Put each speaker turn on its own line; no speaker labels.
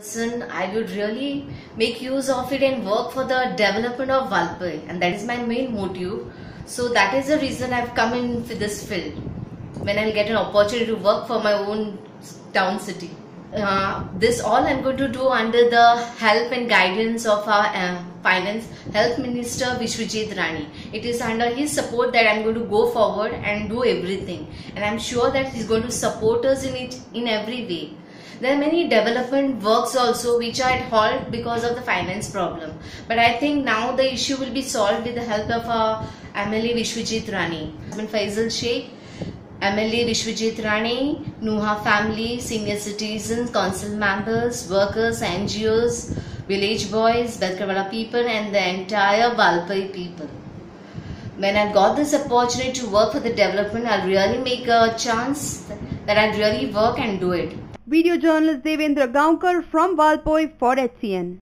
I would really make use of it and work for the development of Valpoi, and that is my main motive. So that is the reason I've come in for this field, when I'll get an opportunity to work for my own town city. This all I'm going to do under the help and guidance of our Finance Health Minister Vishwajit Rane. It is under his support that I'm going to go forward and do everything, and I'm sure that he's going to support us in it in every way. There are many development works also which are at halt because of the finance problem. But I think now the issue will be solved with the help of our MLA Vishwajit Rane. Praveen Shaikh, MLA Vishwajit Rane, Nuha family, senior citizens, council members, workers, NGOs, village boys, Belkarwala people and the entire Valpoi people. When I got this opportunity to work for the development, I'll really make a chance that I'll really work and do it.
Video journalist Devendra Gaonkar from Valpoi for HCN.